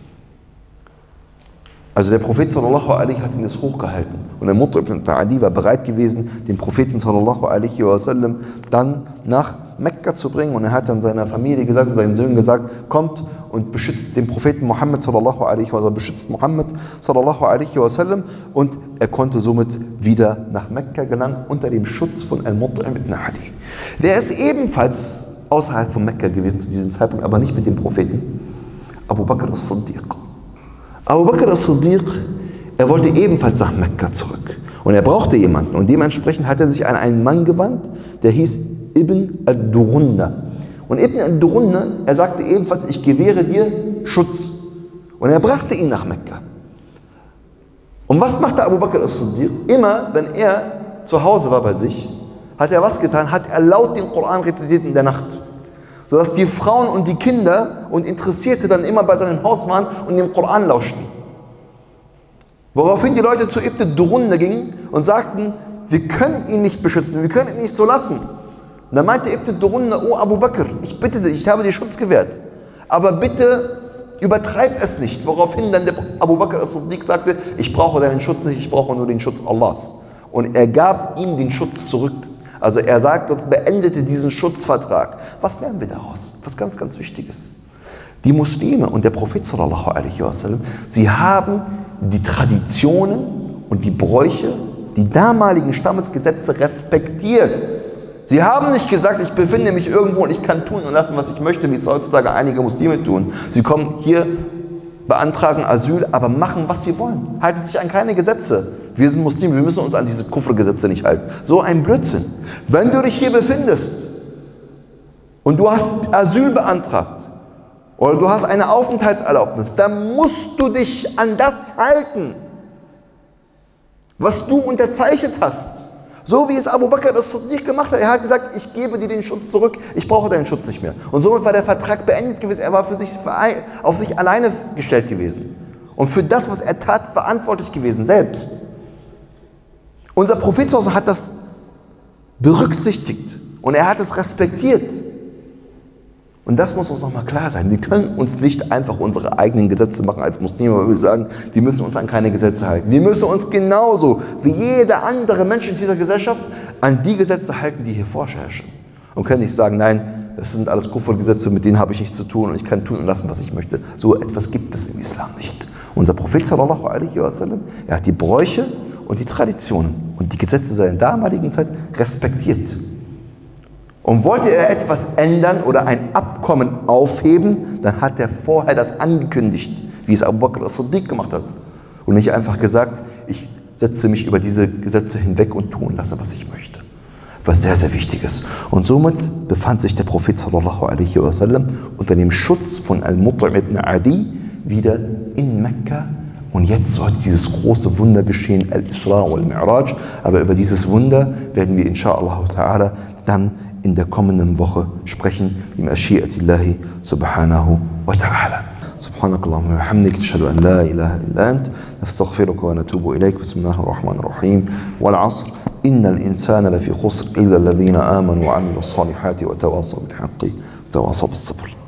Also der Prophet sallallahu alaihi hat ihn das hochgehalten. Und der Mut'im ibn Adi war bereit gewesen, den Propheten sallallahu alaihi wa sallam dann nach Mekka zu bringen. Und er hat dann seiner Familie gesagt und seinen Söhnen gesagt, kommt und beschützt den Propheten Muhammad sallallahu alaihi wa sallam, beschützt Muhammad sallallahu alaihi wa sallam. Und er konnte somit wieder nach Mekka gelangen unter dem Schutz von Al-Mut'im ibn Adi. Der ist ebenfalls außerhalb von Mekka gewesen zu diesem Zeitpunkt, aber nicht mit dem Propheten. Abu Bakr as-Siddiq. Abu Bakr as-Siddiq, er wollte ebenfalls nach Mekka zurück. Und er brauchte jemanden. Und dementsprechend hat er sich an einen Mann gewandt, der hieß Ibn ad-Durunna. Und Ibn ad-Durunna, er sagte ebenfalls, ich gewähre dir Schutz. Und er brachte ihn nach Mekka. Und was machte Abu Bakr as-Siddiq? Immer, wenn er zu Hause war bei sich, hat er was getan? Hat er laut den Koran rezitiert in der Nacht. Sodass die Frauen und die Kinder und Interessierte dann immer bei seinem Haus waren und dem Koran lauschten. Woraufhin die Leute zu Ibn ad-Durunna gingen und sagten, wir können ihn nicht beschützen, wir können ihn nicht so lassen. Und dann meinte Ibn ad-Durunna, oh Abu Bakr, ich bitte dich, ich habe dir Schutz gewährt, aber bitte übertreib es nicht. Woraufhin dann der Abu Bakr as-Siddiq sagte, ich brauche deinen Schutz nicht, ich brauche nur den Schutz Allahs. Und er gab ihm den Schutz zurück. Also er sagt, uns beendete diesen Schutzvertrag. Was lernen wir daraus? Was ganz, ganz wichtig ist. Die Muslime und der Prophet sallallahu alaihi wa sallam, sie haben die Traditionen und die Bräuche, die damaligen Stammesgesetze respektiert. Sie haben nicht gesagt, ich befinde mich irgendwo und ich kann tun und lassen, was ich möchte, wie es heutzutage einige Muslime tun. Sie kommen hier, beantragen Asyl, aber machen, was sie wollen. Halten sich an keine Gesetze. Wir sind Muslime, wir müssen uns an diese Kufr-Gesetze nicht halten. So ein Blödsinn. Wenn du dich hier befindest und du hast Asyl beantragt oder du hast eine Aufenthaltserlaubnis, dann musst du dich an das halten, was du unterzeichnet hast. So wie es Abu Bakr as-Siddiq gemacht hat. Er hat gesagt, ich gebe dir den Schutz zurück, ich brauche deinen Schutz nicht mehr. Und somit war der Vertrag beendet gewesen. Er war für sich, auf sich alleine gestellt gewesen. Und für das, was er tat, verantwortlich gewesen, selbst. Unser Prophet hat das berücksichtigt und er hat es respektiert. Und das muss uns nochmal klar sein. Wir können uns nicht einfach unsere eigenen Gesetze machen als Muslime, weil wir sagen, die müssen uns an keine Gesetze halten. Wir müssen uns genauso wie jeder andere Mensch in dieser Gesellschaft an die Gesetze halten, die hier vorherrschen. Und können nicht sagen, nein, das sind alles Kufr-Gesetze, mit denen habe ich nichts zu tun und ich kann tun und lassen, was ich möchte. So etwas gibt es im Islam nicht. Unser Prophet sallallahu alaihi wasallam, er hat die Bräuche und die Traditionen und die Gesetze seiner damaligen Zeit respektiert. Und wollte er etwas ändern oder ein Abkommen aufheben, dann hat er vorher das angekündigt, wie es Abu Bakr as-Siddiq gemacht hat. Und nicht einfach gesagt, ich setze mich über diese Gesetze hinweg und tue und lasse, was ich möchte. Was sehr, sehr wichtig ist. Und somit befand sich der Prophet sallallahu alaihi wasallam unter dem Schutz von Al-Mut'im ibn Adi wieder in Mekka. Und jetzt sollte dieses große Wunder geschehen, Al-Isra wal-Mi'raj. Aber über dieses Wunder werden wir inshallah ta'ala dann in der kommenden Woche sprechen, im Ashi'atillahi subhanahu wa ta'ala. سبحانك اللهم وبحمدك نشهد أن لا إله إلا أنت نستغفرك ونتوب إليك بسم الله الرحمن الرحيم والعصر إن الإنسان لفي خسر إلا الذين آمنوا وعملوا الصالحات وتواصوا بالحق وتواصوا بالصبر